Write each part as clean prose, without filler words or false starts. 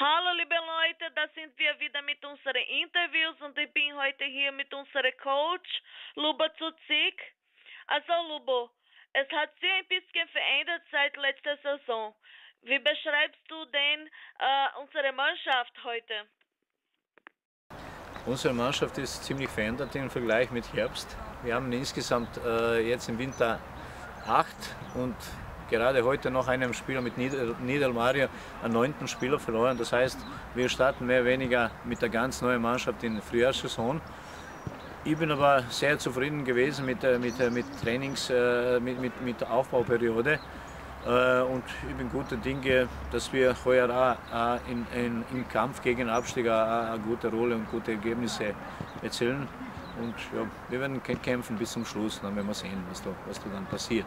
Hallo liebe Leute, da sind wir wieder mit unseren Interviews und ich bin heute hier mit unserem Coach Lubo Zuzik. Also Lubo, es hat sich ein bisschen verändert seit letzter Saison. Wie beschreibst du denn unsere Mannschaft heute? Unsere Mannschaft ist ziemlich verändert im Vergleich mit Herbst. Wir haben insgesamt jetzt im Winter 8 und gerade heute noch einem Spieler mit Niedermario einen 9. Spieler verloren. Das heißt, wir starten mehr oder weniger mit der ganz neuen Mannschaft in der Frühjahrssaison. Ich bin aber sehr zufrieden gewesen mit der Aufbauperiode. Und ich bin guter Dinge, dass wir heuer auch im Kampf gegen den Abstieg eine gute Rolle und gute Ergebnisse erzielen. Und ja, wir werden kämpfen bis zum Schluss, dann werden wir sehen, was da dann passiert.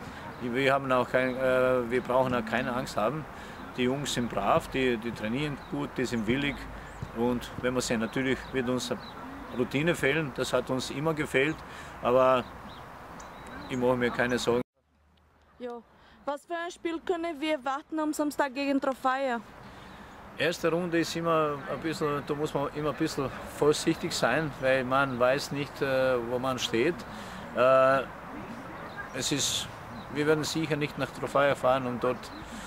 Wir brauchen auch keine Angst haben. Die Jungs sind brav, die trainieren gut, die sind willig. Und wenn wir sehen, natürlich wird uns Routine fehlen, das hat uns immer gefehlt, aber ich mache mir keine Sorgen. Ja. Was für ein Spiel können wir erwarten am Samstag gegen Trofeia? Erste Runde ist immer ein bisschen, da muss man immer ein bisschen vorsichtig sein, weil man weiß nicht, wo man steht. Wir werden sicher nicht nach Trofeia fahren, um dort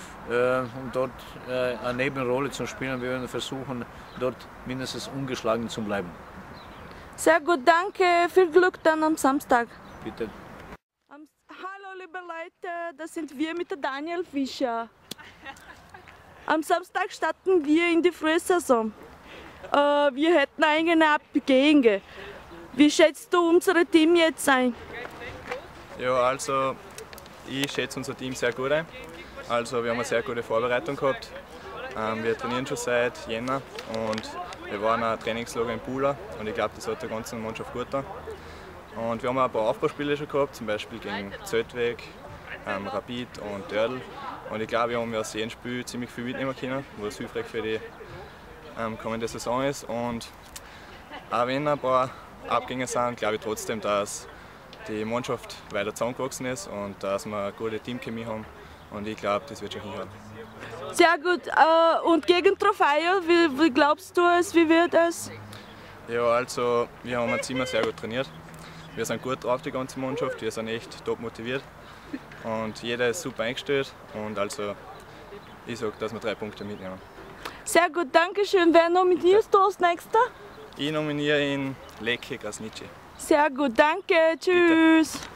eine Nebenrolle zu spielen. Wir werden versuchen, dort mindestens ungeschlagen zu bleiben. Sehr gut, danke. Viel Glück dann am Samstag. Bitte. Hallo liebe Leute, das sind wir mit der Daniel Fischer. Am Samstag starten wir in die Frühsaison. Wir hätten eigene Abgänge. Wie schätzt du unser Team jetzt ein? Ja, also ich schätze unser Team sehr gut ein. Also wir haben eine sehr gute Vorbereitung gehabt. Wir trainieren schon seit Jänner und wir waren ein Trainingslager in Pula und ich glaube, das hat der ganzen Mannschaft gut getan. Und wir haben auch ein paar Aufbauspiele schon gehabt, zum Beispiel gegen Zeltweg, Rapid und Dördl. Und ich glaube, wir haben aus jedem Spiel ziemlich viel mitnehmen können, was hilfreich für die kommende Saison ist. Und auch wenn ein paar Abgänge sind, glaube ich trotzdem, dass die Mannschaft weiter zusammengewachsen ist und dass wir eine gute Teamchemie haben. Und ich glaube, das wird schon hinhauen. Sehr gut. Und gegen Trofeia, wie glaubst du es, wie wird es? Ja, also wir haben uns immer sehr gut trainiert. Wir sind gut drauf, die ganze Mannschaft, wir sind echt top motiviert und jeder ist super eingestellt und also ich sage, dass wir 3 Punkte mitnehmen. Sehr gut, danke schön. Wer nominierst du als Nächster? Ich nominiere ihn Lecce Krasniqi. Sehr gut, danke, tschüss. Bitte.